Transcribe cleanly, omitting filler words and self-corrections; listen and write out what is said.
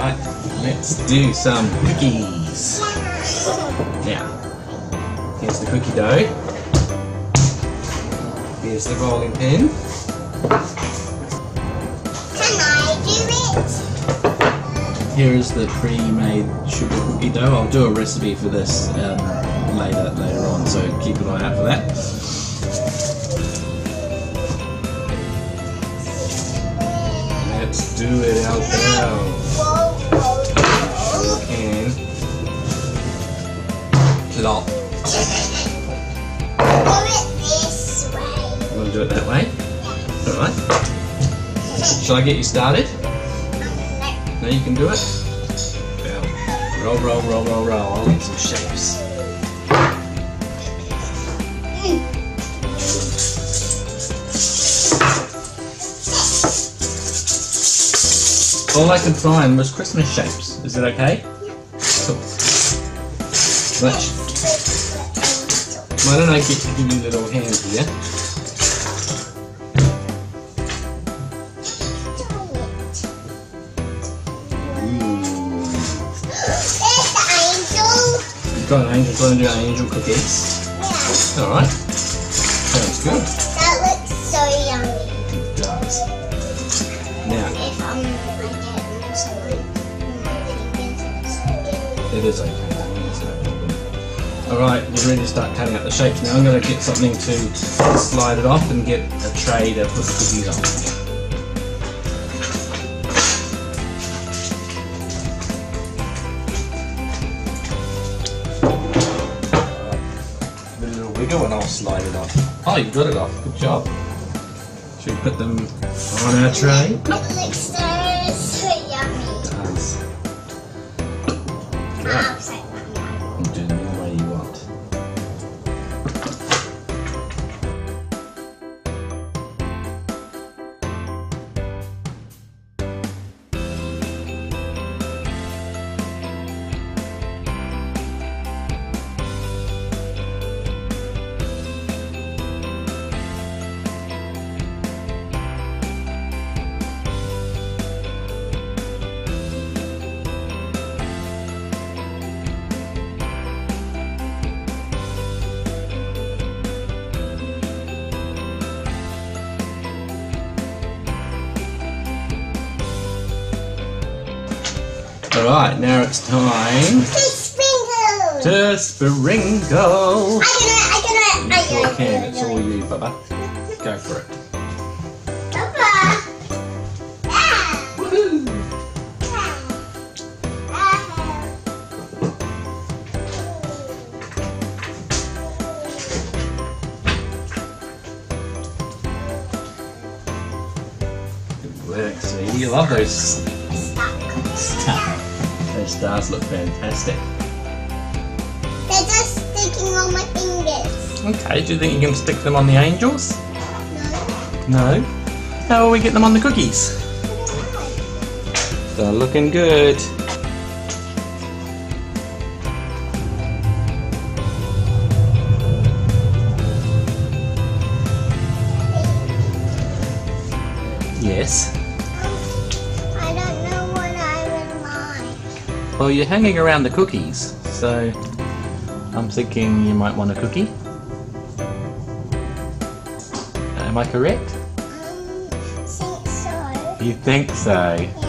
Alright, let's do some cookies. Now, here's the cookie dough. Here's the rolling pin. Can I do it? Here is the pre-made sugar cookie dough. I'll do a recipe for this later on, so keep an eye out for that. Let's do it out now. And plop. Do it this way. You want to do it that way? Yeah. Alright. Shall I get you started? Now you can do it. Now, roll, roll, roll, roll, roll. I'll get some shapes. All I could find was Christmas shapes. Is it okay? Cool. Why don't I get to give you little hands here? You've got an angel. Do you want to do angel cookies? Yeah. Alright. Sounds good. That looks so yummy. It does. Now, If I get some it is okay. It's no problem. Alright, you're ready to start cutting out the shapes now. I'm going to get something to slide it off and get a tray to put the cookies on. Wiggle and I'll slide it off. Oh, you got it off. Good job. Should we put them on our tray? It looks so yummy. It does. I'll Right. say You do them any way you want. Alright, now it's time Sprinkle! to sprinkle. I can do Sure it. can, it's all you, Bubba. Go for it. Papa. Yeah. Woohoo! Good work, sweetie. You love those stars. Those stars look fantastic. They're just sticking on my fingers. Okay, do you think you can stick them on the angels? No. No? How will we get them on the cookies? They're looking good. Yes. I don't know what I would like. Well, you're hanging around the cookies, so I'm thinking you might want a cookie. Am I correct? Think so. You think so? Yeah.